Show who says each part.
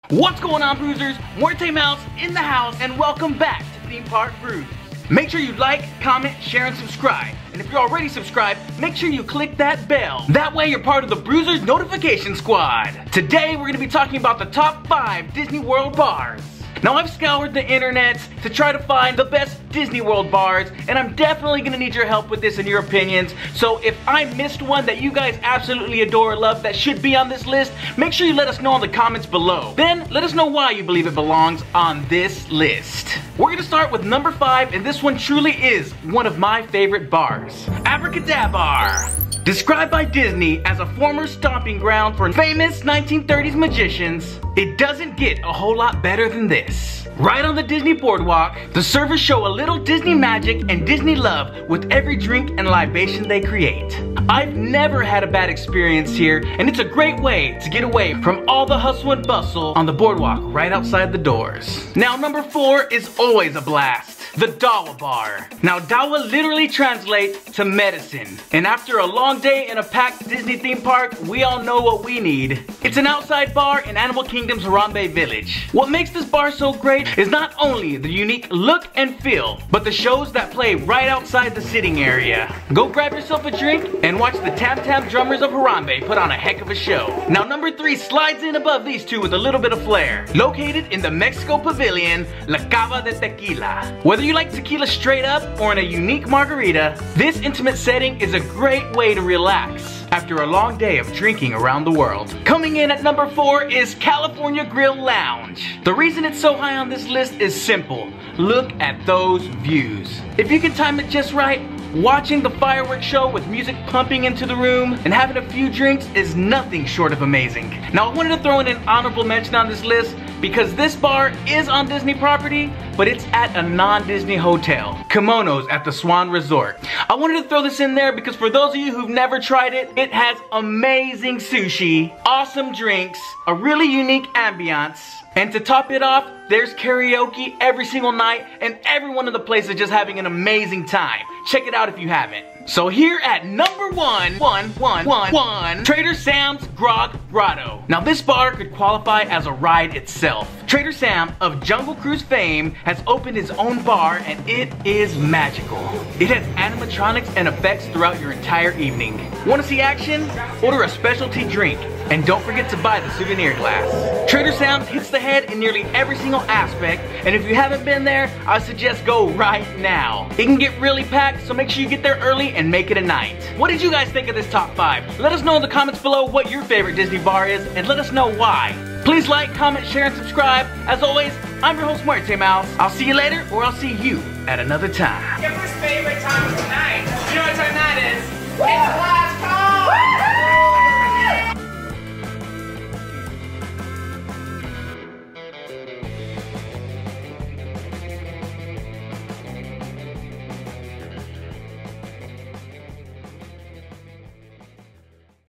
Speaker 1: What's going on, Bruisers? Muerte Mouse in the house, and welcome back to Theme Park Brews. Make sure you like, comment, share, and subscribe. And if you're already subscribed, make sure you click that bell. That way you're part of the Bruisers notification squad. Today we're going to be talking about the top 5 Disney World bars. Now, I've scoured the internet to try to find the best Disney World bars, and I'm definitely gonna need your help with this and your opinions. So if I missed one that you guys absolutely adore or love that should be on this list, make sure you let us know in the comments below. Then let us know why you believe it belongs on this list. We're gonna start with number 5, and this one truly is one of my favorite bars. Abracadabar. Described by Disney as a former stomping ground for famous 1930s magicians, it doesn't get a whole lot better than this. Right on the Disney boardwalk, the servers show a little Disney magic and Disney love with every drink and libation they create. I've never had a bad experience here, and it's a great way to get away from all the hustle and bustle on the boardwalk right outside the doors. Now, number 4 is always a blast. The Dawa Bar. Now, Dawa literally translates to medicine. And after a long day in a packed Disney theme park, we all know what we need. It's an outside bar in Animal Kingdom's Harambe Village. What makes this bar so great is not only the unique look and feel, but the shows that play right outside the sitting area. Go grab yourself a drink and watch the Tam Tam drummers of Harambe put on a heck of a show. Now, number 3 slides in above these two with a little bit of flair. Located in the Mexico Pavilion, La Cava de Tequila. Whether you like tequila straight up or in a unique margarita, this intimate setting is a great way to relax after a long day of drinking around the world. Coming in at number 4 is California Grill Lounge. The reason it's so high on this list is simple. Look at those views. If you can time it just right, watching the fireworks show with music pumping into the room and having a few drinks is nothing short of amazing. Now, I wanted to throw in an honorable mention on this list because this bar is on Disney property, but it's at a non-Disney hotel, Kimonos at the Swan Resort. I wanted to throw this in there because for those of you who've never tried it, it has amazing sushi, awesome drinks, a really unique ambiance, and to top it off, there's karaoke every single night, and everyone in the place is just having an amazing time. Check it out if you haven't. So here at number 1, Trader Sam's Grog Grotto. Now, this bar could qualify as a ride itself. Trader Sam of Jungle Cruise fame has opened his own bar, and it is magical. It has animatronics and effects throughout your entire evening. Want to see action? Order a specialty drink. And don't forget to buy the souvenir glass. Trader Sam's hits the head in nearly every single aspect, and if you haven't been there, I suggest go right now. It can get really packed, so make sure you get there early and make it a night. What did you guys think of this top 5? Let us know in the comments below what your favorite Disney bar is, and let us know why. Please like, comment, share, and subscribe. As always, I'm your host, Muerte Mouse. I'll see you later, or I'll see you at another time.
Speaker 2: Your first favorite time of the night. You know what time that is? It's